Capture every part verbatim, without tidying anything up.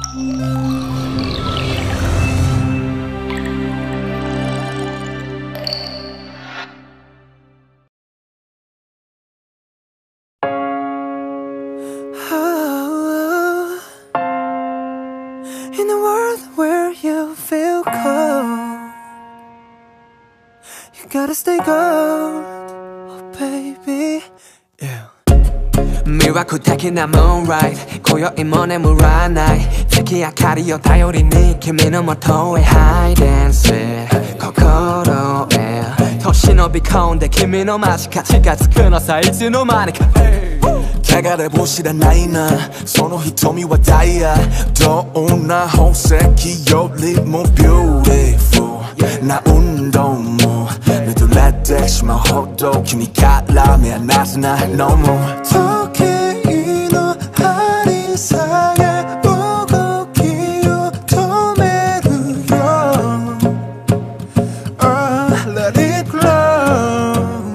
In a world where you feel cold, you gotta stay gold, oh baby, yeah. 魅惑的なムーンライト今宵も眠らない月明かりを頼りに君の元へハイデンス心へと忍び込んで君の間近近づくのさいつの間にか汚れも知らないなその瞳はダイヤどんな宝石よりもビューティフルな運動も見とれてしまうほど君から目離せないのも時計の針さえ動きを止めるよ Oh, let it glow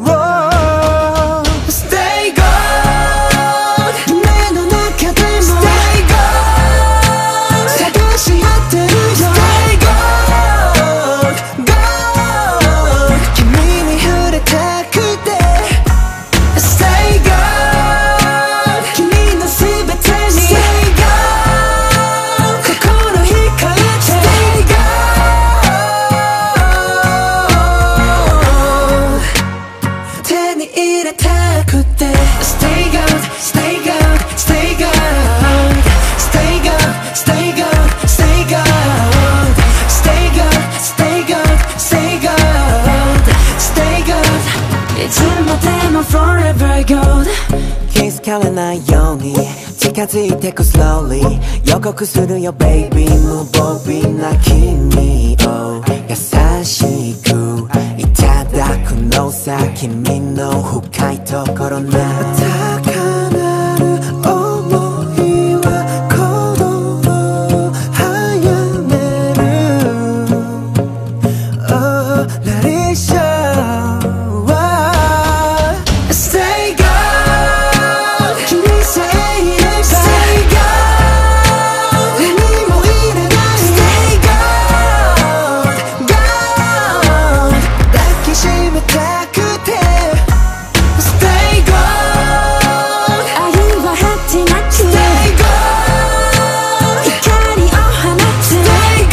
Stay gold 夢の中でも Stay gold 探し合ってるよ Stay gold gold 君に触れたくて Stay gold 君のすべてに Stay gold 心惹かれて Stay gold 手に入れたくて Stay gold, stay gold, stay gold Stay gold, stay gold, stay gold Stay gold, stay gold, stay gold Stay gold いつまでも forever gold 気づかれないように近づいてく slowly 予告するよ baby 無防備な君を優しくいただくのさ君の深いところな高鳴る想いは鼓動を早める Oh, let it show Stay gold 君さえいれば Stay gold 何もいらない Stay gold gold 抱きしめたくて Stay gold 愛は果てなく Stay gold 光を放つ Stay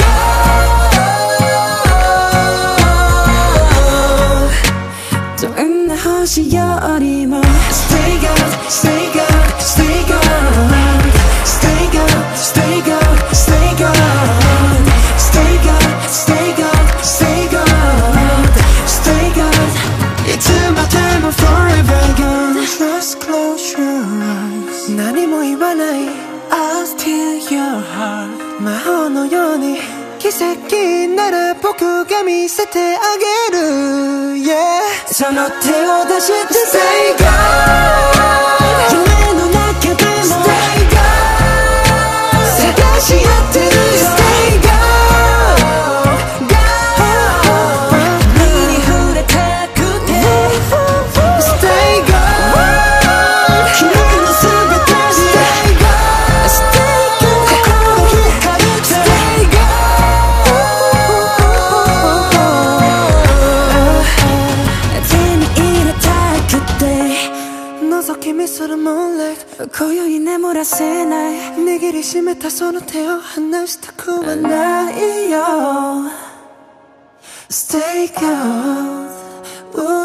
gold どんな星よりも Stay gold, stay gold, stay gold Stay gold, stay gold, stay gold Stay gold, stay gold, stay gold Stay gold いつまでも forever gold Just close your eyes 何も言わない I'll steal your heart 魔法のように奇跡なら僕が見せてあげる Yeah その手を出して Stay gold 夢の中でも Stay gold 探し合ってるよ Stay gold gold 君に触れたくて Stay gold 君のすべてに Stay gold Stay gold 心惹かれて Stay gold 手に入れたくて覗き見する moonlight 今宵眠らせない握りしめたその手を離したくはないよ Stay gold